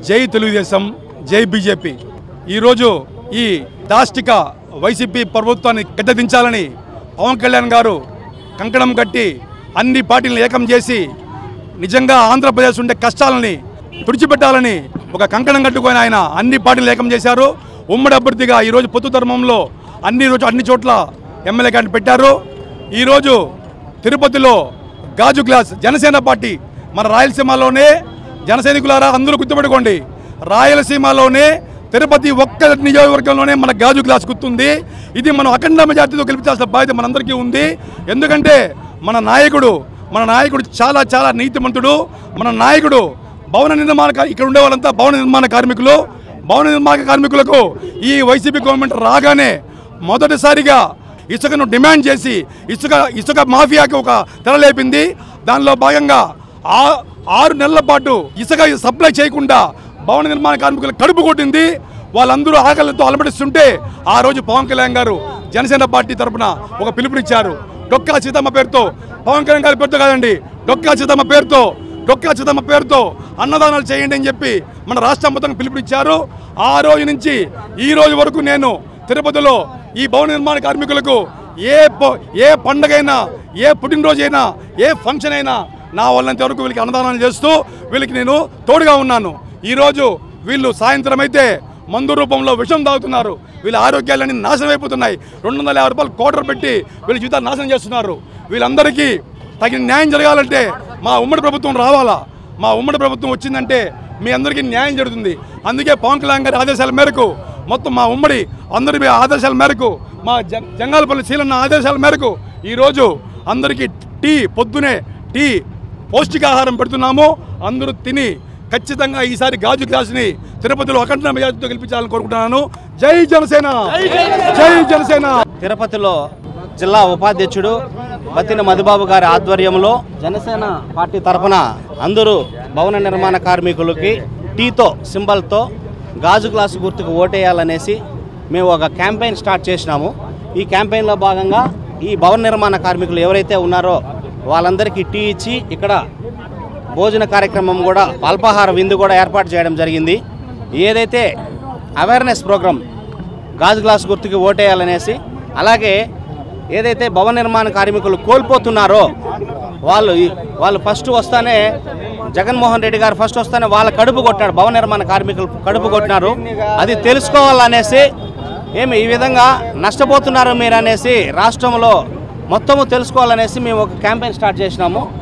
జై తెలుగుదేశం, జై బీజేపీ. ఈరోజు ఈ దాష్టిక వైసీపీ ప్రభుత్వాన్ని గద్దెదించాలని పవన్ కళ్యాణ్ గారు కంకణం కట్టి అన్ని పార్టీలను ఏకం చేసి నిజంగా ఆంధ్రప్రదేశ్ ఉండే కష్టాలని తుడిచిపెట్టాలని ఒక కంకణం కట్టుకొని ఆయన అన్ని పార్టీలు ఏకం చేశారు. ఉమ్మడి అభ్యర్థిగా ఈరోజు పొత్తు ధర్మంలో అన్ని చోట్ల ఎమ్మెల్యే క్యాండిడేట్ పెట్టారు. ఈరోజు తిరుపతిలో గాజు గ్లాస్ జనసేన పార్టీ, మన రాయలసీమలోనే జనసైనికులారా అందరూ గుర్తుపెట్టుకోండి, రాయలసీమలోనే తిరుపతి ఒక్క నియోజకవర్గంలోనే మన గాజు గ్లాస్ గుర్తుంది. ఇది మనం అఖండ మెజార్టీతో గెలిపించాల్సిన బాధ్యత మనందరికీ ఉంది. ఎందుకంటే మన నాయకుడు చాలా చాలా నీతిమంతుడు. మన నాయకుడు భవన నిర్మాణ ఇక్కడ ఉండే వాళ్ళంతా భవన నిర్మాణ కార్మికులు. భవన నిర్మాణ కార్మికులకు ఈ వైసీపీ గవర్నమెంట్ రాగానే మొదటిసారిగా ఇసుకను డిమాండ్ చేసి ఇసుక మాఫియాకి ఒక తెరలేపింది. దానిలో భాగంగా 6 నెలల పాటు ఇసుక సప్లై చేయకుండా భవన నిర్మాణ కార్మికులు కడుపు కొట్టింది. వాళ్ళందరూ ఆకలితో అలమటిస్తుంటే ఆ రోజు పవన్ కళ్యాణ్ గారు జనసేన పార్టీ తరఫున ఒక పిలుపునిచ్చారు. డొక్కా సీతమ్మ పేరుతో, పవన్ కళ్యాణ్ గారి పేరుతో కాదండి, డొక్కా సీతమ్మ పేరుతో అన్నదానాలు చేయండి అని చెప్పి మన రాష్ట్రం మొత్తం పిలుపునిచ్చారు. ఆ రోజు నుంచి ఈ రోజు వరకు నేను తిరుపతిలో ఈ భవన నిర్మాణ కార్మికులకు ఏ పండగైనా, ఏ పుట్టినరోజైనా, ఏ ఫంక్షన్ అయినా నా వాళ్ళంత వరకు వీళ్ళకి అన్నదానాలు చేస్తూ వీళ్ళకి నేను తోడుగా ఉన్నాను. ఈరోజు వీళ్ళు సాయంత్రం అయితే మందు రూపంలో విషం తాగుతున్నారు. వీళ్ళ ఆరోగ్యాలన్నీ నాశనం అయిపోతున్నాయి. 250 రూపాయలు కోటర్ పెట్టి వీళ్ళ జీవితాలు నాశనం చేస్తున్నారు. వీళ్ళందరికీ తగిన న్యాయం జరగాలంటే మా ఉమ్మడి ప్రభుత్వం రావాలా. మా ఉమ్మడి ప్రభుత్వం వచ్చిందంటే మీ అందరికీ న్యాయం జరుగుతుంది. అందుకే పవన్ కళ్యాణ్ గారి ఆదేశాల మేరకు మొత్తం మా ఉమ్మడి అందరి ఆదేశాల మేరకు, మా జంగాలపల్లి శీలన్న ఆదేశాల మేరకు ఈరోజు అందరికీ పొద్దునే టీ పౌష్టికాహారం పెడుతున్నాము. అందరూ తిని ఖచ్చితంగా ఈసారి గాజు గ్లాసుని తిరుపతిలో అఖండ మెజార్టీతో గెలిపించాలని కోరుకుంటున్నాను. జై జనసేన, జై జనసేన. తిరుపతిలో జిల్లా ఉపాధ్యక్షుడు బత్తిన మధుబాబు గారి ఆధ్వర్యంలో జనసేన పార్టీ తరఫున అందరూ భవన నిర్మాణ కార్మికులకి టీతో సింబల్తో గాజు గ్లాసు గుర్తుకు ఓటేయాలనేసి మేము ఒక క్యాంపెయిన్ స్టార్ట్ చేసినాము. ఈ క్యాంపెయిన్లో భాగంగా ఈ భవన నిర్మాణ కార్మికులు ఎవరైతే ఉన్నారో వాళ్ళందరికీ టీ ఇచ్చి ఇక్కడ భోజన కార్యక్రమం కూడా, అల్పాహార విందు కూడా ఏర్పాటు చేయడం జరిగింది. ఏదైతే అవేర్నెస్ ప్రోగ్రాం గాజు గ్లాస్ గుర్తుకి ఓటేయాలనేసి, అలాగే ఏదైతే భవన నిర్మాణ కార్మికులు కోల్పోతున్నారో వాళ్ళు ఫస్ట్ వస్తానే జగన్మోహన్ రెడ్డి గారు ఫస్ట్ వస్తానే వాళ్ళ కడుపు కొట్టినాడు, భవన నిర్మాణ కార్మికులు కడుపు కొట్టినారు. అది తెలుసుకోవాలనేసి ఈ విధంగా నష్టపోతున్నారు మీరు అనేసి రాష్ట్రంలో మొత్తము తెలుసుకోవాలనేసి మేము ఒక క్యాంపెయిన్ స్టార్ట్ చేసినాము.